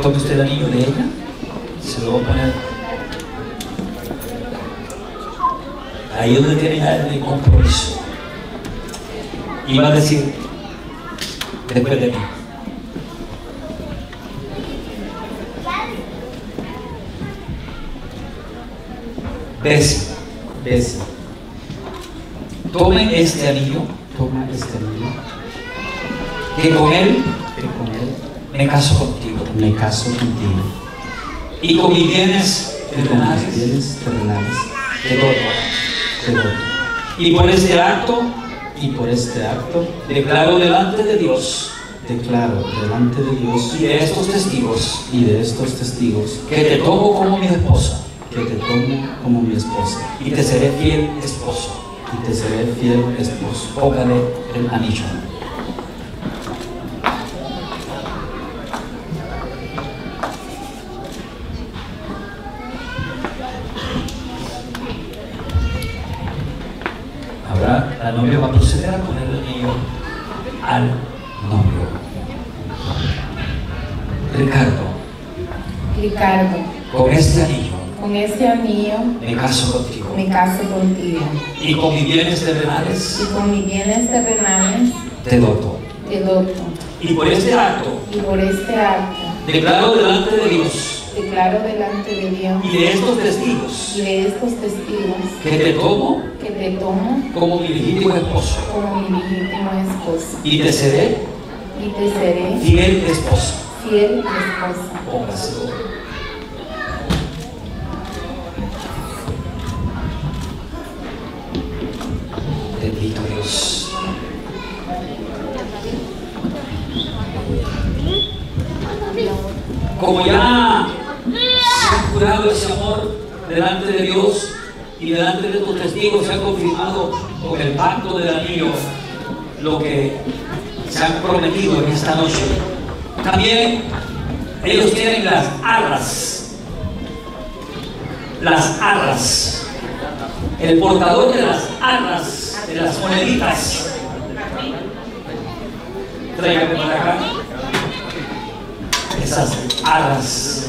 Tome usted el anillo de ella, se lo va a poner ahí donde tiene el compromiso. Y va a decir, después de mí. Bese. Tome este anillo. Toma este anillo. Que con él Me caso contigo. me caso contigo. Y con mis bienes terrenales te doto. Y por este acto declaro delante de Dios y de estos testigos que te tomo como mi esposa y te seré fiel esposo. Póngale el anillo. Ahora la novia va a proceder a poner el anillo al novio. Ricardo, con este anillo me caso contigo. Y con mis bienes terrenales te doto. Y por este acto declaro delante de Dios y de estos testigos que te tomo como mi legítimo esposo y te seré fiel esposa. Póngaselo. Bendito Dios. Como ya se ha jurado ese amor delante de Dios y delante de tus testigos, se ha confirmado con el pacto del anillo lo que se han prometido en esta noche. También ellos tienen las arras, el portador de las arras, de las moneditas. Tráigame para acá esas arras.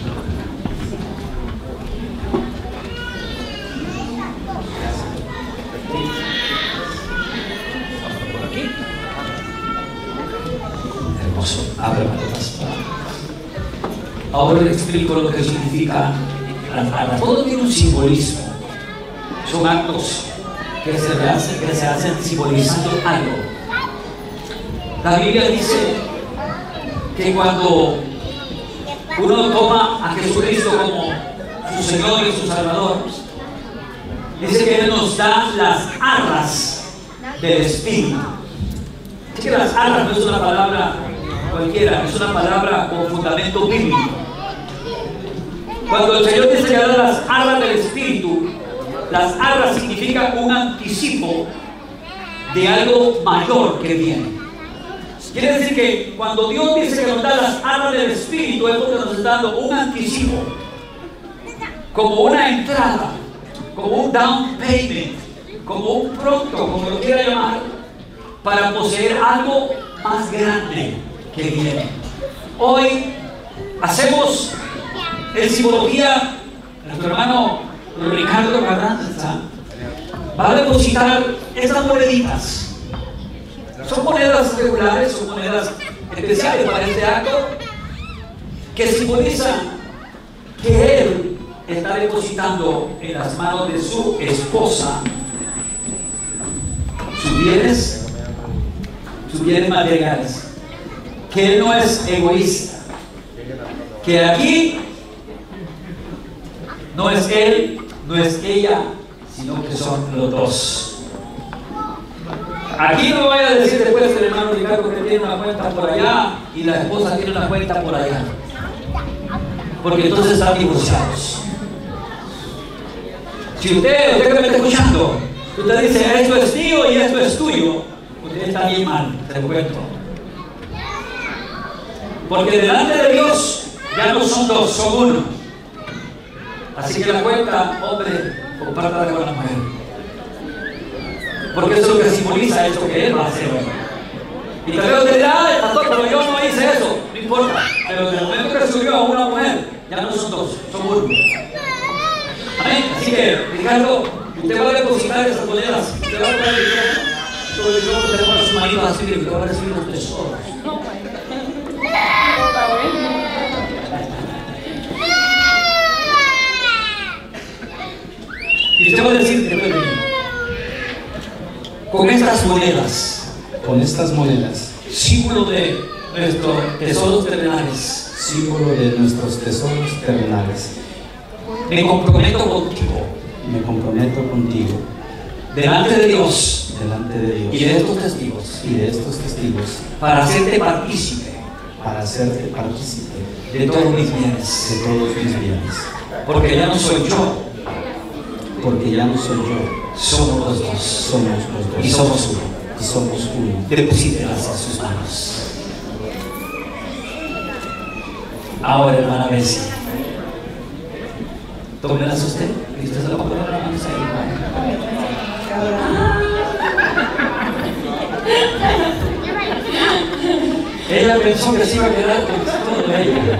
Por aquí. Hermoso. Ábreme más. Ahora le explico lo que significa las arras. Todo tiene un simbolismo. Son actos que se hacen simbolizando algo. La Biblia dice que cuando uno toma a Jesucristo como su Señor y su Salvador, dice que Él nos da las arras del Espíritu. Es que las arras no es una palabra cualquiera, es una palabra con fundamento bíblico. Cuando el Señor dice que da las arras del Espíritu, las arras significan un anticipo de algo mayor que viene. Quiere decir que cuando Dios dice que nos da las arras del Espíritu, es porque nos está dando un anticipo, como una entrada, como un down payment, como un pronto, como lo quiera llamar, para poseer algo más grande que viene. Hoy hacemos en simbología, nuestro hermano Ricardo Carranza va a depositar estas moneditas. Son monedas regulares, son monedas especiales para este acto, que simbolizan que él está depositando en las manos de su esposa sus bienes materiales, que él no es egoísta, que aquí no es él, no es ella, sino que son los dos. Aquí no vaya a decir después el hermano Ricardo que tiene una cuenta por allá y la esposa tiene una cuenta por allá, porque entonces están divorciados. Si usted que me está escuchando, usted dice esto es mío y esto es tuyo, usted está bien mal, te cuento. Porque delante de Dios ya no son dos, son uno. Así que la cuenta, hombre, compártala con la mujer. Porque eso es lo que simboliza esto que él va a hacer hoy. Y tal vez usted dirá, ah, pastor, pero yo no hice eso. No importa. Pero en el momento que subió a una mujer, ya no son dos, son uno. Amén. Así que, Ricardo, usted va a depositar esas monedas. Usted va a poner el dinero. Usted va a su marido así, que va a recibir los tesoros. Y usted va a decir, con estas monedas, símbolo de nuestros tesoros terrenales, me comprometo contigo, delante de Dios, y de estos testigos, para hacerte partícipe de todos mis bienes, porque ya no soy yo, somos los dos, y somos uno. Deposítelas en sus manos. Ahora, hermana Bessie, tómelas usted y usted se la va a poner en la mano ahí. Ella pensó que se iba a quedar con todo de ella.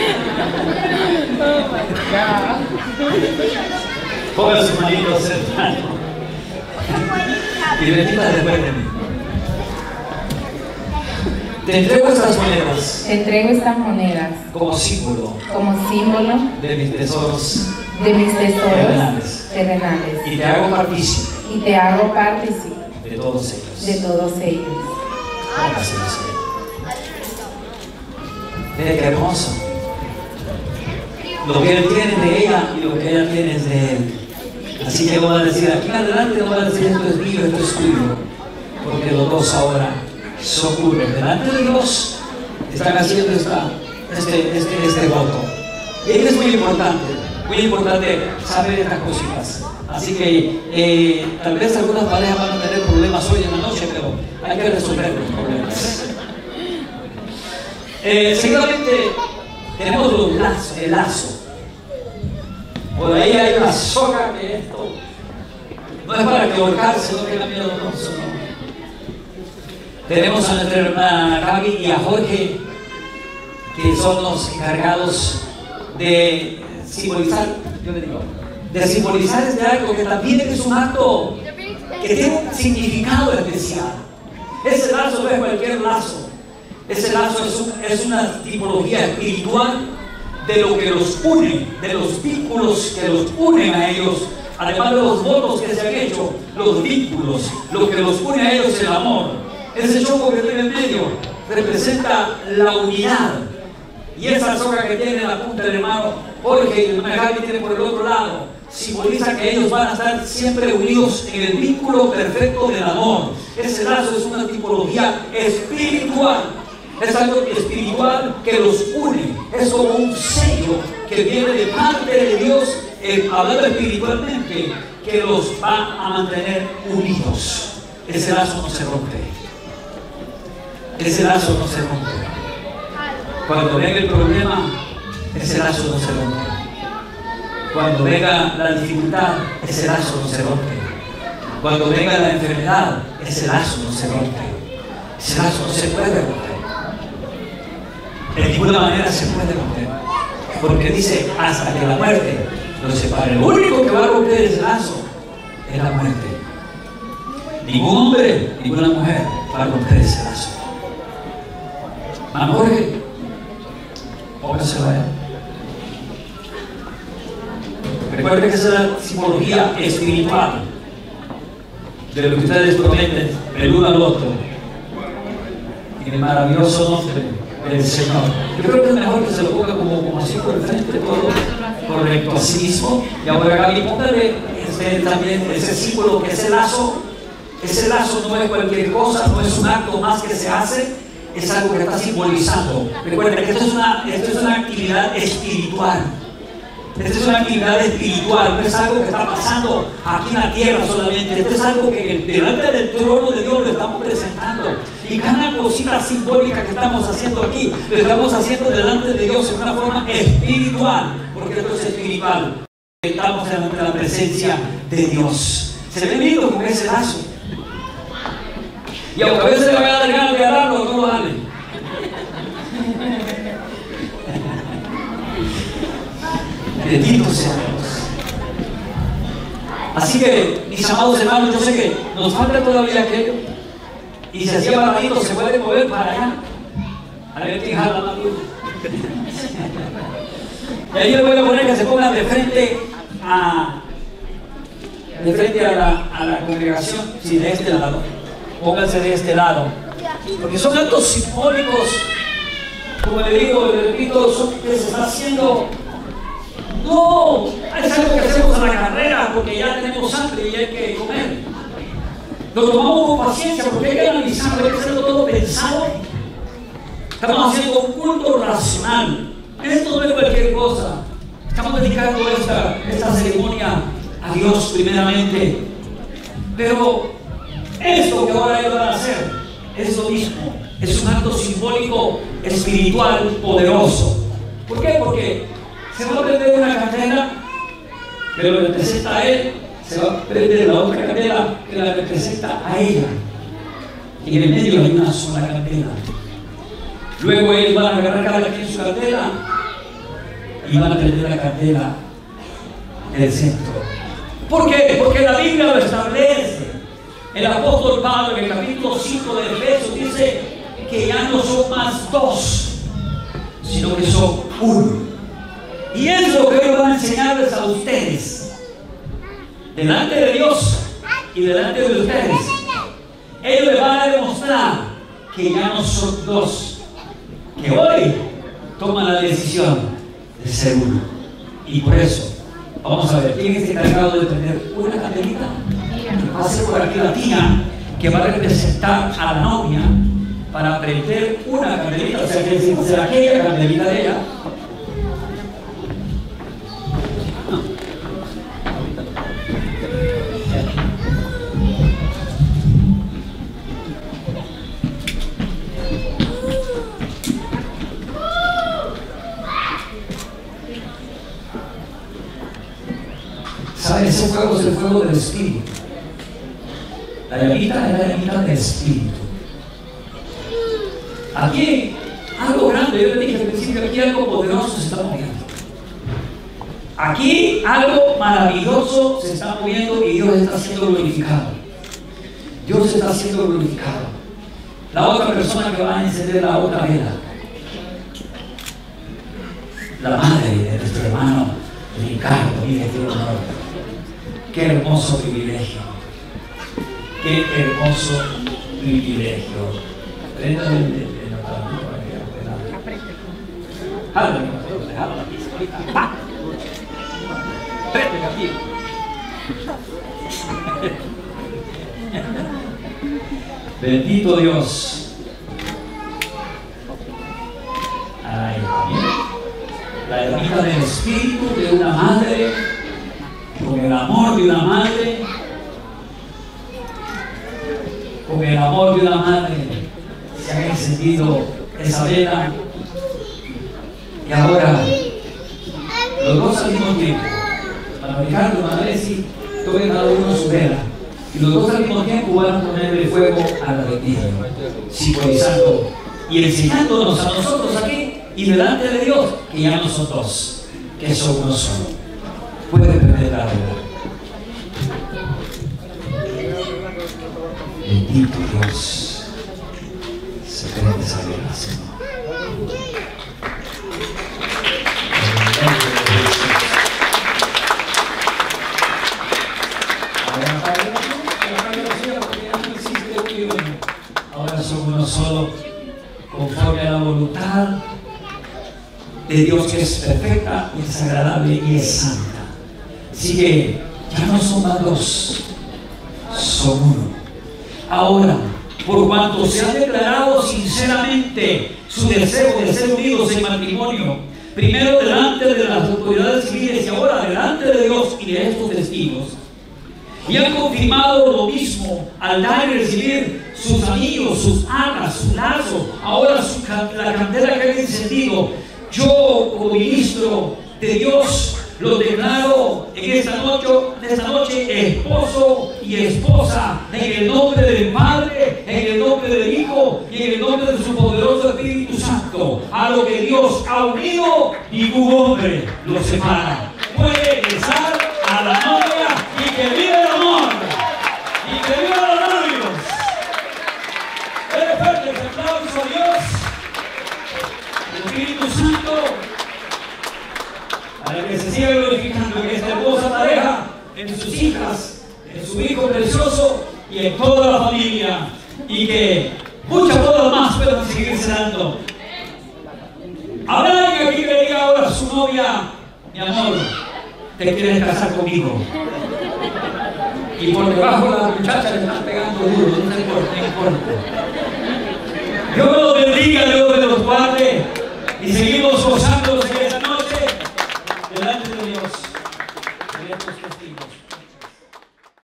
Oh my God. Ponga sus manitos, hermano. Y repita después de mí. Te entrego estas monedas como símbolo de mis tesoros terrenales. Y te hago partícipe de todos ellos. Póngase, mire qué hermoso. Lo que él tiene de ella y lo que ella tiene es de él. Así que vamos a decir, aquí en adelante vamos a decir, esto es mío, esto es tuyo, porque los dos ahora son uno. Delante de Dios están haciendo este voto. Y es muy importante saber estas cositas. Así que tal vez algunas parejas van a tener problemas hoy en la noche, pero hay que resolver los problemas. Seguidamente tenemos el lazo. Por ahí hay una soga que esto no es para que ahorcarse, no tenga miedo, no. Tenemos a nuestra hermana Gaby y a Jorge, que son los encargados de simbolizar, de algo que también es un acto que tiene un significado especial. Ese lazo no es cualquier lazo. Ese lazo es una tipología espiritual de lo que los une, de los vínculos que los unen a ellos, además de los votos que se han hecho, los vínculos, lo que los une a ellos es el amor. Ese choco que tiene en medio representa la unidad, y esa soga que tiene en la punta del hermano Jorge y el hermano Javi tiene por el otro lado, simboliza que ellos van a estar siempre unidos en el vínculo perfecto del amor. Ese lazo es una tipología espiritual. Es algo espiritual que los une, es como un sello que viene de parte de Dios, hablando espiritualmente, que los va a mantener unidos. Ese lazo no se rompe. Ese lazo no se rompe. Cuando venga el problema, ese lazo no se rompe. Cuando venga la dificultad, ese lazo no se rompe. Cuando venga la enfermedad, ese lazo no se rompe. Ese lazo no se puede romper. De ninguna manera se puede romper, porque dice hasta que la muerte los separe. Lo único que va a romper ese lazo es la muerte. Ningún hombre, ninguna mujer va a romper ese lazo. Mano Jorge, póngaselo a él. Recuerden que esa es la simbología espiritual de lo que ustedes prometen el uno al otro en el maravilloso nombre del Señor. Yo creo que es mejor que se lo ponga como así por el frente, todo correcto, así mismo. Y ahora Gaby, póngale también ese símbolo que es el lazo. Ese lazo no es cualquier cosa, no es un acto más que se hace, es algo que está simbolizando. Recuerden que esto es una actividad espiritual. Esto es una actividad espiritual, no es algo que está pasando aquí en la tierra solamente. Esto es algo que delante del trono de Dios lo estamos presentando. Y cada cosita simbólica que estamos haciendo aquí, lo estamos haciendo delante de Dios en una forma espiritual, porque esto es espiritual. Estamos delante de la presencia de Dios. Se ve lindo con ese lazo. Y aunque a veces le van a dar ganas de agarrarlo, Bendito sea Dios. Así que, mis amados hermanos, yo sé que nos falta todavía aquello. Y si hacía paradito, se puede mover para allá. A ver quién jala la mano. Y ahí le voy a poner que se pongan de frente a la congregación, sí, de este lado. Pónganse de este lado. Porque son actos simbólicos, como le digo, le repito, son que se está haciendo. No, es algo que hacemos a la carrera porque ya tenemos hambre y hay que comer. Lo tomamos con paciencia porque hay que analizarlo, hay que hacerlo todo pensado. Estamos haciendo un culto racional. Esto no es cualquier cosa. Estamos dedicando esta ceremonia a Dios primeramente. Pero esto que ahora ellos van a hacer es lo mismo. Es un acto simbólico, espiritual, poderoso. ¿Por qué? Porque se va a prender una candela que lo representa a él, se va a prender la otra candela que la representa a ella. Y en el medio hay una sola candela. Luego ellos van a agarrar cada quien su candela y van a prender la candela en el centro. ¿Por qué? Porque la Biblia lo establece. El apóstol Pablo en el capítulo 5 de Efesios dice que ya no son más dos, sino que son uno. Y es lo que yo voy a enseñarles a ustedes, delante de Dios y delante de ustedes. Ellos les van a demostrar que ya no son dos, que hoy toman la decisión de ser uno. Y por eso, vamos a ver, ¿quién es encargado de tener una candelita? Que pase por aquí la tía, que va a representar a la novia para prender una candelita, o sea, que será aquella candelita de ella. ¿Sabe? Ese fuego es el fuego del Espíritu. La llamita es la llamita del Espíritu. Aquí algo grande, yo le dije al principio, aquí algo poderoso se está moviendo. Aquí algo maravilloso se está moviendo y Dios está siendo glorificado. Dios está siendo glorificado. La otra persona que va a encender la otra vela, la madre de nuestro hermano Ricardo, mire qué honor. Qué hermoso privilegio. Qué hermoso privilegio. Préndale el notable para que lo jálale, jálale aquí, ahorita. Préndele aquí. Bendito Dios. Ay, la llamita del Espíritu de una madre, con el amor de una madre, con el amor de una madre, se ha encendido esa vela. Y ahora, los dos al mismo tiempo, para Ricardo y Madresi, tomen cada uno su vela. Y los dos al mismo tiempo van a ponerle fuego al alrededor, simbolizando y enseñándonos a nosotros aquí y delante de Dios que ya no son dos, que son uno solo. Puede prender la vela. Bendito Dios. Se prende esa vela, Señor. Ahora son uno solo, conforme a la voluntad de Dios, que es perfecta, es agradable y es santa. Así que ya no son más dos, son uno. Ahora, por cuanto se han declarado sinceramente su deseo de ser unidos en matrimonio, primero delante de las autoridades civiles y ahora delante de Dios y de estos testigos, y han confirmado lo mismo al dar y recibir sus anillos, sus arras, su lazo, ahora la candela que han encendido, yo como ministro de Dios lo declaro en esta noche esposo y esposa, en el nombre del Padre, en el nombre del Hijo y en el nombre de su poderoso Espíritu Santo. A lo que Dios ha unido, ningún hombre lo separa. puede besar a la novia y que viva el amor. Y que viva los novios. Dele fuerte el aplauso a Dios, al Espíritu Santo, para que se siga glorificando en esta hermosa pareja, en sus hijas, en su hijo precioso y en toda la familia. Y que muchas bodas más puedan seguirse dando. Habrá alguien aquí que le diga ahora a su novia: mi amor, ¿te quieres casar conmigo? Y por debajo la muchacha le están pegando duro, no importa, no importa. Dios los bendiga, Dios